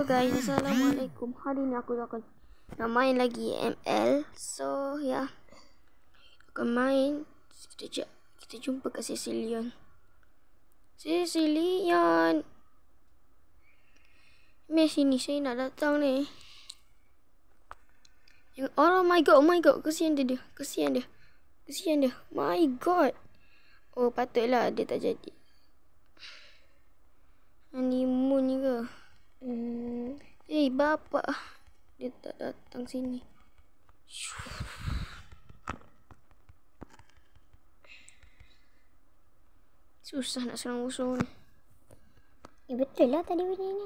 Hello guys, assalamualaikum. Hari ni aku akan main lagi ML. So ya, akan main. Sekejap, kita jumpa kat Cecilion. Cecilion, mari sini, saya nak datang ni. Oh my god, kesian dia. My god. Oh, patutlah dia tak jadi. Honeymoon ni ke? Bapak. Dia tak datang sini. Susah nak serang musuh ni. Betul lah tadi punya ni.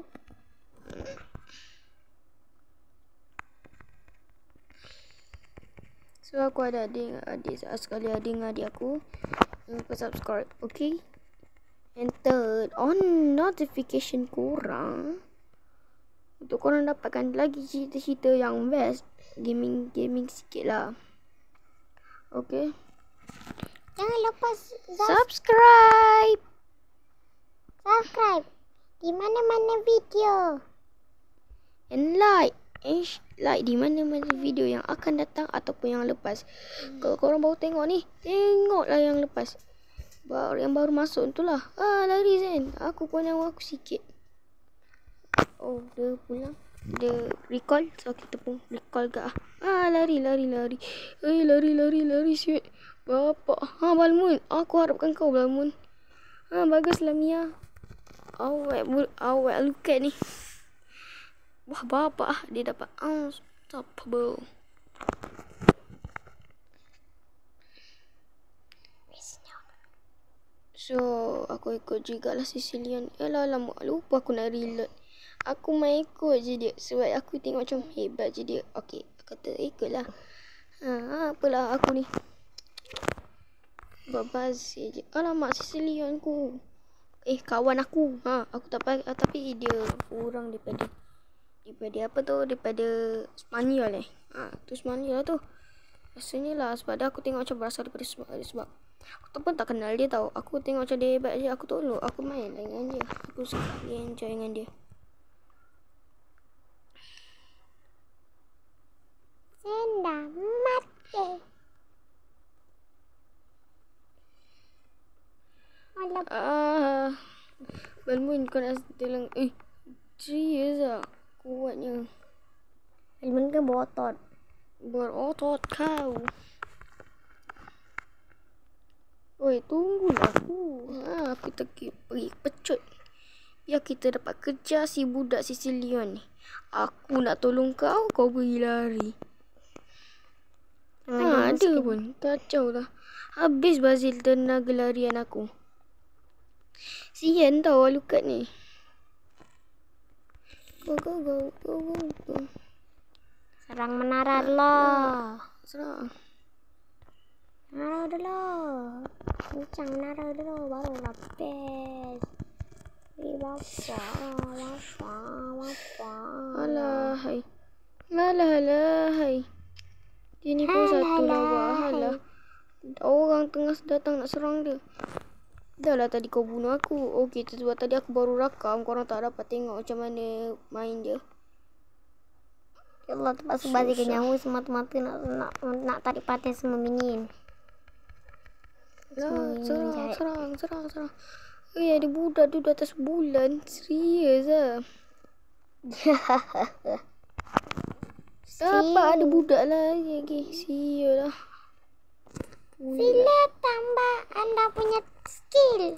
So aku ada adik sekali adik aku. Jangan lupa subscribe, okay? And third, on notification korang untuk korang dapatkan lagi cerita-cerita yang best. Gaming sikit lah. Okay? Jangan lupa Subscribe di mana-mana video. and like di mana-mana video yang akan datang ataupun yang lepas. Kalau korang baru tengok ni, tengoklah yang lepas. Yang baru masuk tu lah. Lari Zen. Aku pun nyawa aku sikit. Oh, dia pulang. Dia recall. So kita pun recall ke. Lari. Lari siut. Bapak. Balmun. Aku harapkan kau Balmun. Baguslah Mia. Awak lukat ni. Wah, bapak. Dia dapat unstoppable. So, aku ikut jugalah Cecilion. Alamak, lupa aku nak reload. Aku main ikut je dia. Sebab aku tengok macam hebat je dia. Okay, aku kata ikutlah. Apalah aku ni. Babazir je. Alamak, Cecilion ku. Kawan aku. Aku tak pakai. Tapi dia kurang daripada apa tu? Daripada Spanyol tu Spanyol lah tu. Rasanya lah. Sebab aku tengok macam berasal daripada sebab aku pun tak kenal dia tau. Aku tengok macam dia hebat je. Aku tolong. Aku main dengan dia. Aku suka enjoy dengan dia. Senda mati. Balmun kau nak tolong. Serius lah. Kuatnya. Balmun ke berotot? Berotot kau. Oi, tunggulah aku. Aku pergi pecut. Biar kita dapat kejar si budak Cecilion ni. Aku nak tolong kau, kau pergi lari. Ada pun. Kacau lah. Habis bazil tenaga larian aku. Sian tau lukat ni. Go. Serang menara lah. Serang. Menara dulu. Kencang menara dulu. Baru lapis. Alahai. Dia ni pun satu lawa. Orang tengah datang nak serang dia. Dah lah tadi kau bunuh aku. Okey, sebab tadi aku baru rakam. Korang tak dapat tengok macam mana main dia. Ya Allah, terpaksa bazir nyawa semata-mata nak tarik perhatian semua minion. Serang. Ada budak tu di atas bulan. Serius lah. Dapat ada budak lagi. Sial lah. Sila tambah anda punya skill.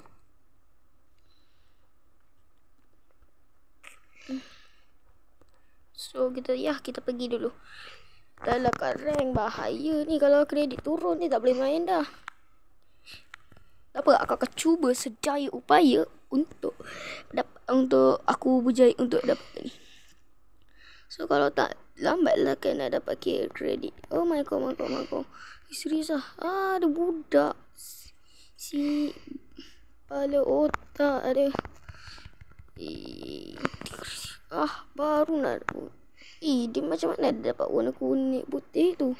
So kita pergi dulu. Dah lah kat rank bahaya ni. Kalau kredit turun ni tak boleh main dah. Tak apa, aku akan cuba sedaya upaya untuk aku berjaya untuk dapat ni. So kalau tak lambatlah kan nak dapat kredit. Oh my god. Serius lah. Ada budak. Si kepala otak ada. Baru nak. Dia macam mana dia dapat warna kuning putih tu.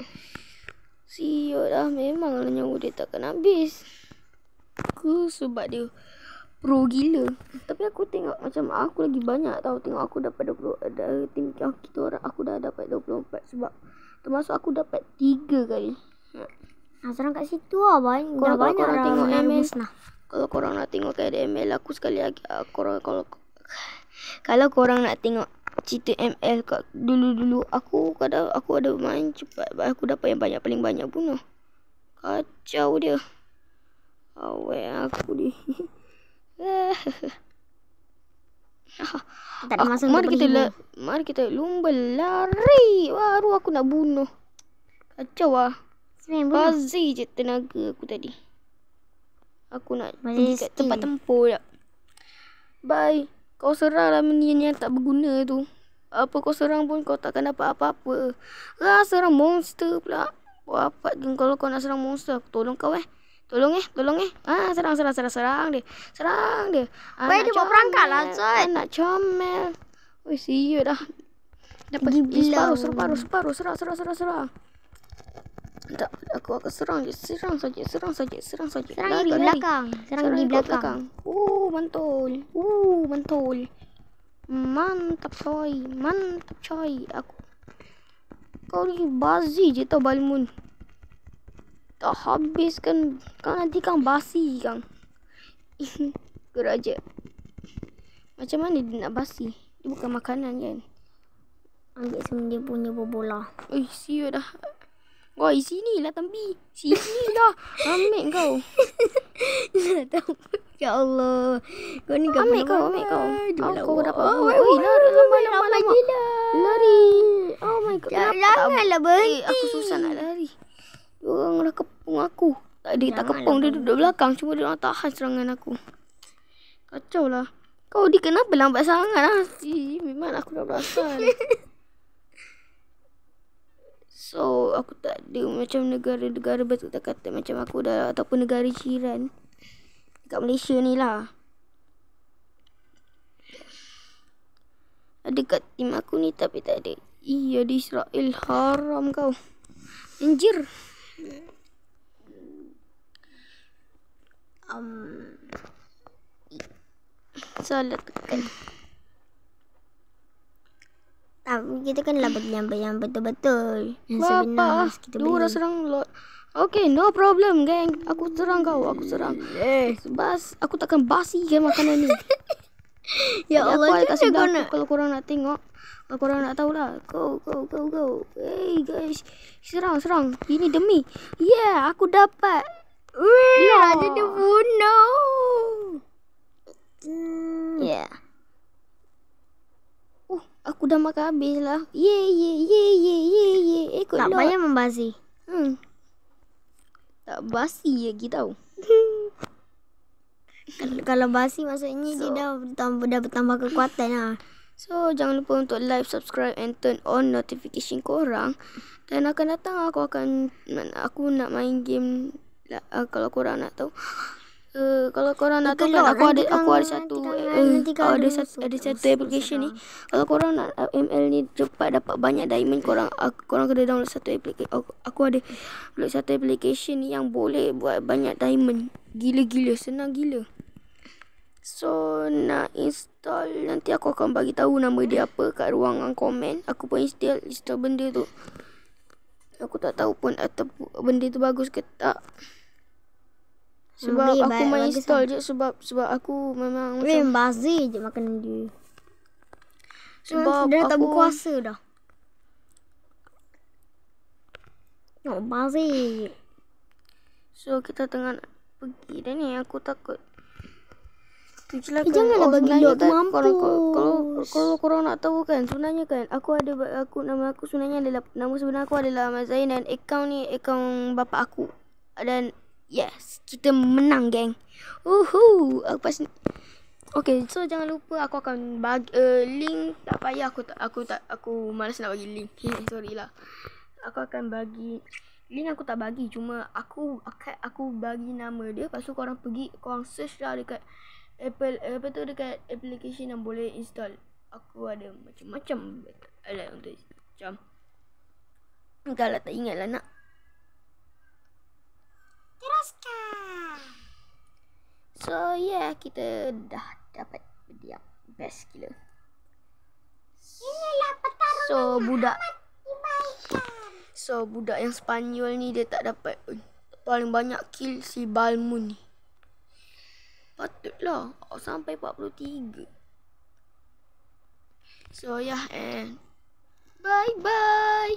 Sial lah. Memanglah nyawa dia takkan habis. Sebab dia pro gila. Tapi aku tengok macam aku lagi banyak tau. Tengok aku dapat 20. Ada tim kita orang aku dah dapat 24 sebab termasuk aku dapat 3 kali. Serang kat situ lah banyak. Kalau Dah banyak korang orang tengok yang ML, musnah. kalau korang nak tengok keadaan ML aku sekali lagi, kalau korang nak tengok cerita ML kat dulu-dulu, aku ada main cepat, aku dapat yang paling banyak bunuh. Kacau dia. Awek aku ni. Tak ada masa untuk mari kita lumba lari. Baru aku nak bunuh. Kacau lah. Bazir je tenaga aku tadi. Aku nak pergi kat tempat tempur tak. Bye. Kau serang lah minion yang tak berguna tu. Apa kau serang pun kau takkan dapat apa-apa. Serang monster pula. Apa kalau kau nak serang monster, aku tolong kau Tolong serang dia. Serang dia. Baik dia buat perangkat lah, Zat. Anak comel. Oi, siut dah. Dapat separuh. Serang. Tak, aku akan serang saja. Serang di belakang. Mantul. Mantap coy. Kau ni bazi je tau Balmun. Tak habis kan. Kau nanti kang basi kang. Geraja. Macam mana dia nak basi? Dia bukan makanan kan? Ambil semua dia punya bola. Siut dah. Wah, sini lah Tambi. Sini lah. Ambil kau. Ya Allah. Kau ni ambil kau. Kau dapat. Lari. Oh my god. Janganlah berhenti. Aku susah nak lari. Orang dah kepung aku. Tak kepung. Dia duduk belakang. Cuma dia nak tahan serangan aku. Kacau lah. Kau kenapa lambat sangat lah? Memang aku dah perasan. So, aku tak ada macam negara-negara betul tak kata macam aku dah, ataupun negara jiran dekat Malaysia ni lah. Ada kat tim aku ni tapi tak ada. Iya, di Israel haram kau. Anjir. Salah tekan. Tapi kita kan lah bagi yang betul-betul. Yang sebenar kita beli. Dia serang lot. Okay, no problem geng. Aku serang kau. Bas, aku takkan basi kan makanan ni. Ya Allah, aku ada kasih aku kalau korang nak tengok. Kalau korang nak tahu lah. Go. Hey guys. Serang. Ini demi. Yeah, aku dapat. Wih, Raja dibunuh. Yeah. Aku dah makan habis lah. Ye. Tak payah membasi. Tak basi lagi tau. Kalau basi maksudnya dia dah bertambah kekuatan lah. So, jangan lupa untuk like, subscribe and turn on notification korang. Dan akan datang aku nak main game lah, kalau korang nak tahu. Kalau korang nak tahu kan aku ada satu application ni. Kalau korang nak ML ni cepat dapat banyak diamond, korang kena download satu application. Aku ada download satu application ni yang boleh buat banyak diamond. Gila, senang gila. So, nak install, nanti aku akan bagi tahu nama dia apa kat ruangan komen. Aku pun install benda tu. Aku tak tahu pun benda tu bagus ke tak. Sebab aku main install je sebab aku memang macam bazir je makanan dia. Sebab dia aku tak berkuasa dah. Bazir. So kita tengah pergi dah ni, aku takut. Janganlah bagi lot tu mampus. Kalau korang nak tahu kan, sebenarnya kan nama aku sebenarnya adalah, nama sebenar aku adalah Ahmad Zain, dan akaun bapa aku. Dan yes, kita menang geng. Aku pasti. Okay, so jangan lupa aku akan bagi link. Tak payah aku malas nak bagi link. Sorry lah. Aku akan bagi link, aku tak bagi, cuma aku bagi nama dia. Lepas tu korang pergi, korang search lah dekat Apple, dekat application yang boleh install. Aku ada macam-macam alat untuk macam. Kalau tak ingat lah nak. Teruskan. So yeah, kita dah dapat dia best gila. Inilah pertarungan So budak yang Spanyol ni dia tak dapat paling banyak kill si Balmun ni. Patutlah sampai 43. So yeah, and bye bye.